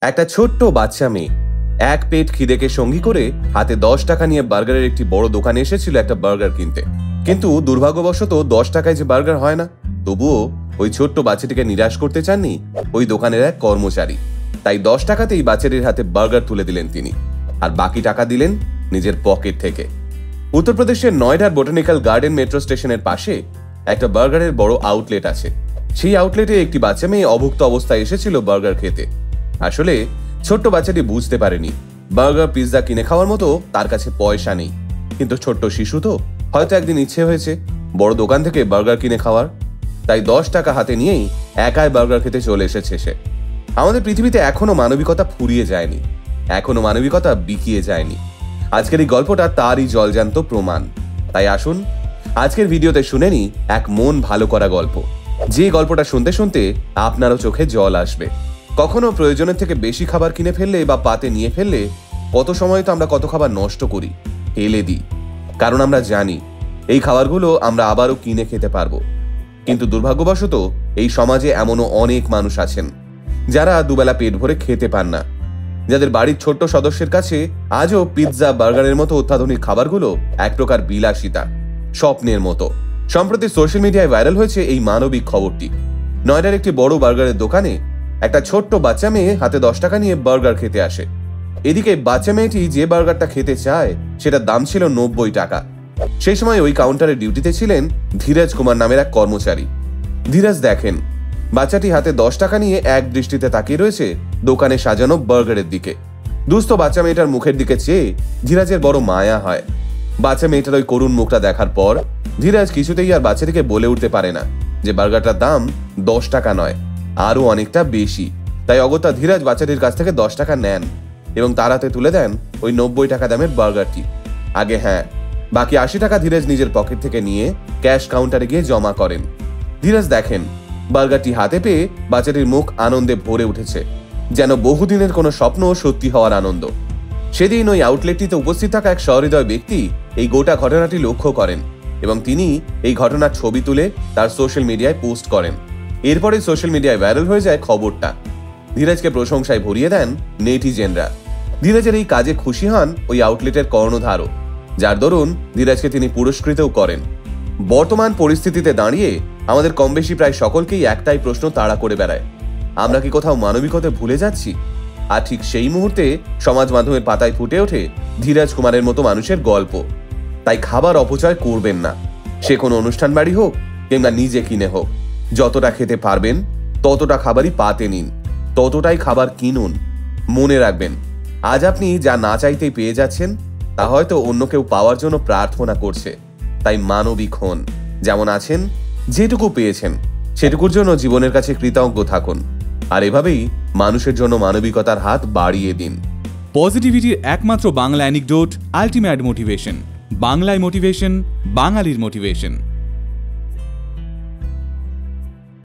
একটা ছোট্ট বাচ্চা মেয়ে এক পেট খিদেকে সঙ্গী করে হাতে 10 টাকা নিয়ে বার্গারের একটি বড় দোকানে এসেছিল একটা বার্গার কিনতে। কিন্তু দুর্ভাগ্যবশত 10 টাকায় যে বার্গার হয় না, তবুও ওই ছোট্ট বাচ্চাটিকে নিরাশ করতে চাননি ওই দোকানের এক কর্মচারী। তাই 10 টাকাতেই বাচ্চাটির হাতে বার্গার তুলে দিলেন তিনি, আর বাকি টাকা দিলেন নিজের পকেট থেকে। উত্তরপ্রদেশের নয়ডার বোটানিক্যাল গার্ডেন মেট্রো স্টেশনের পাশে একটা বার্গারের বড় আউটলেট আছে। সেই আউটলেটে একটি বাচ্চা মেয়ে অভুক্ত অবস্থায় এসেছিল বার্গার খেতে। আসলে ছোট্ট বাচ্চাটি বুঝতে পারেনি বার্গার পিৎজা কিনে খাওয়ার মতো তার কাছে পয়সা নেই, কিন্তু ছোট্ট শিশু তো হয়তো একদিন ইচ্ছে হয়েছে বড় দোকান থেকে বার্গার কিনে খাওয়ার, তাই 10 টাকা হাতে নিয়েই একাই বার্গার খেতে চলে এসেছে সে। আমাদের পৃথিবীতে এখনো মানবিকতা ফুরিয়ে যায়নি, এখনো মানবিকতা বিকিয়ে যায়নি। আজকের এই গল্পটা তারই জলজান্ত প্রমাণ। তাই আসুন আজকের ভিডিওতে শুনে নি এক মন ভালো করা গল্প, যে গল্পটা শুনতে শুনতে আপনারও চোখে জল আসবে। কখনো প্রয়োজনের থেকে বেশি খাবার কিনে ফেললে বা পাতে নিয়ে ফেললে কত সময় তো আমরা কত খাবার নষ্ট করি, ফেলে দিই, কারণ আমরা জানি এই খাবারগুলো আমরা আবারও কিনে খেতে পারবো। কিন্তু দুর্ভাগ্যবশত এই সমাজে এমনও অনেক মানুষ আছেন যারা দুবেলা পেট ভরে খেতে পান না, যাদের বাড়ির ছোট্ট সদস্যের কাছে আজও পিৎজা বার্গারের মতো অত্যাধুনিক খাবারগুলো এক প্রকার বিলাসিতা, স্বপ্নের মতো। সম্প্রতি সোশ্যাল মিডিয়ায় ভাইরাল হয়েছে এই মানবিক খবরটি। নয়ডার একটি বড় বার্গারের দোকানে একটা ছোট্ট বাচ্চা মেয়ে হাতে 10 টাকা নিয়ে বার্গার খেতে আসে। এদিকে বাচ্চা মেয়েটি যে বার্গারটা খেতে চায় সেটার দাম ছিল 90 টাকা। সেই সময় ওই কাউন্টারে ডিউটিতে ছিলেন ধীরাজ কুমার নামের এক কর্মচারী। ধীরাজ দেখেন বাচ্চাটি হাতে 10 টাকা নিয়ে এক দৃষ্টিতে তাকিয়ে রয়েছে দোকানে সাজানো বার্গারের দিকে। দুস্থ বাচ্চা মেয়েটার মুখের দিকে চেয়ে ধীরাজের বড় মায়া হয়। বাচ্চা মেয়েটার ওই করুণ মুখটা দেখার পর ধীরাজ কিছুতেই আর বাচ্চাটিকে বলে উঠতে পারে না যে বার্গারটার দাম 10 টাকা নয়, আরো অনেকটা বেশি। তাই অগত্যা ধীরাজ বাচ্চাটির কাছ থেকে 10 টাকা নেন এবং তার হাতে তুলে দেন ওই 90 টাকা দামের বার্গারটি। আগে হ্যাঁ, বাকি 80 টাকা ধীরাজ নিজের পকেট থেকে নিয়ে ক্যাশ কাউন্টারে গিয়ে জমা করেন। ধীরাজ দেখেন বার্গারটি হাতে পেয়ে বাচ্চাটির মুখ আনন্দে ভরে উঠেছে, যেন বহুদিনের কোনো স্বপ্ন সত্যি হওয়ার আনন্দ। সেদিন ওই আউটলেটটিতে উপস্থিত থাকা এক সহৃদয় ব্যক্তি এই গোটা ঘটনাটি লক্ষ্য করেন এবং তিনি এই ঘটনার ছবি তুলে তার সোশ্যাল মিডিয়ায় পোস্ট করেন। এরপরে সোশ্যাল মিডিয়ায় ভাইরাল হয়ে যায় খবরটা। ধীরাজকে প্রশংসায় ভরিয়ে দেন নেটিজেনরা। ধীরাজের এই কাজে খুশি হন ওই আউটলেটের কর্ণধারও, যার দরুন ধীরাজকে তিনি পুরস্কৃতও করেন। বর্তমান পরিস্থিতিতে দাঁড়িয়ে আমাদের কম বেশি প্রায় সকলকেই একটাই প্রশ্ন তাড়া করে বেড়ায়, আমরা কি কোথাও মানবিকতা ভুলে যাচ্ছি? আর ঠিক সেই মুহূর্তে সমাজ মাধ্যমের পাতায় ফুটে ওঠে ধীরাজ কুমারের মতো মানুষের গল্প। তাই খাবার অপচয় করবেন না, সে কোনো অনুষ্ঠান বাড়ি হোক কিংবা নিজে কিনে হোক। যতটা খেতে পারবেন ততটা খাবারই পাতে নিন, ততটাই খাবার কিনুন। মনে রাখবেন আজ আপনি যা না চাইতেই পেয়ে যাচ্ছেন তা হয়তো অন্য কেউ পাওয়ার জন্য প্রার্থনা করছে। তাই মানবিক হন, যেমন আছেন, যেটুকু পেয়েছেন সেটুকুর জন্য জীবনের কাছে কৃতজ্ঞ থাকুন, আর এভাবেই মানুষের জন্য মানবিকতার হাত বাড়িয়ে দিন। পজিটিভিটির একমাত্র বাংলা অ্যানিকডোট, আলটিমেট মোটিভেশন। বাংলায় মোটিভেশন, বাঙালির মোটিভেশন।